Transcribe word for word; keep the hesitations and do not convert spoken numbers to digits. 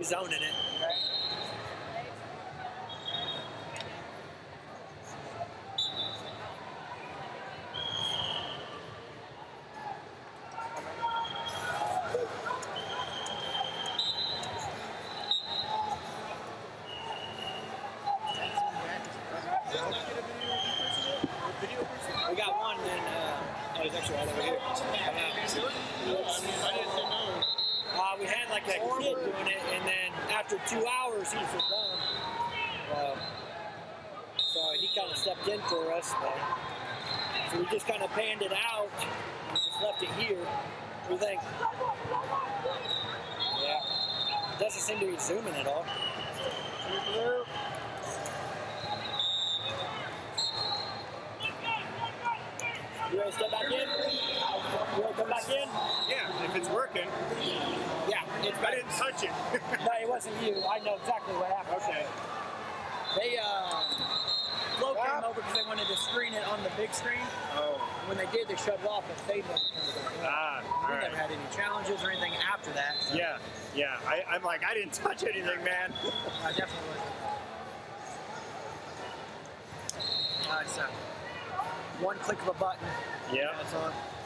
Zoning it. We got one, and uh, oh, he's actually right over here. Uh, we had like a kid doing it, and then after two hours, he was done. Uh, so he kind of stepped in for us. But, so we just kind of panned it out and just left it here. What do you think? Yeah. It doesn't seem to be zooming at all. You ready to step back in? You want to come back in? Yeah, if it's working. Yeah, it's I didn't touch it. No, it wasn't you. I know exactly what happened. Okay. They, uh, Flo came over because they wanted to screen it on the big screen. Oh. And when they did, they shut it off, but they never turned it back on. Ah, all We right. never had any challenges or anything after that. So. Yeah, yeah. I, I'm like, I didn't touch anything, man. I definitely wasn't. Uh, it's uh, one click of a button. Yeah. That's on.